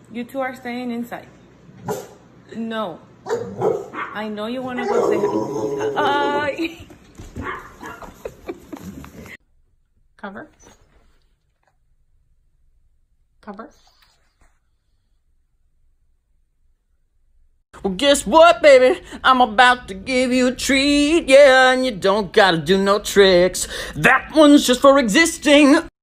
You two are staying inside. No. I know you want to go say hi. Cover. Cover. Well, guess what, baby? I'm about to give you a treat, yeah, and you don't gotta do no tricks. That one's just for existing.